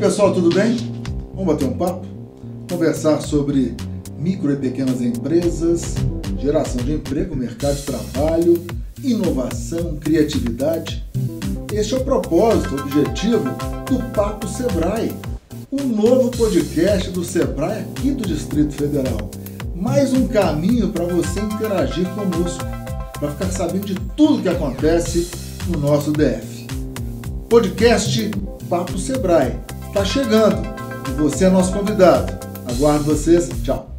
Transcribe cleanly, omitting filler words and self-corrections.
pessoal, tudo bem? Vamos bater um papo? Conversar sobre micro e pequenas empresas, geração de emprego, mercado de trabalho, inovação, criatividade. Este é o propósito, o objetivo do Papo Sebrae, um novo podcast do Sebrae aqui do Distrito Federal. Mais um caminho para você interagir conosco, para ficar sabendo de tudo que acontece no nosso DF. Podcast Papo Sebrae está chegando e você é nosso convidado. Aguardo vocês. Tchau.